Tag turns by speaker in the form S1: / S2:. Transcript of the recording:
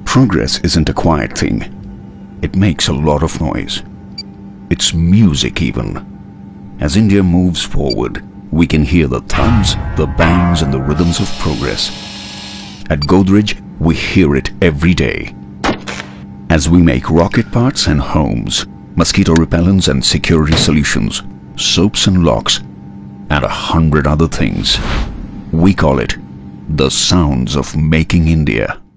S1: Progress isn't a quiet thing. It makes a lot of noise. It's music even. As India moves forward, we can hear the thuds, the bangs and the rhythms of progress. At Godrej, we hear it every day. As we make rocket parts and homes, mosquito repellents and security solutions, soaps and locks, and 100 other things, we call it the sounds of making India.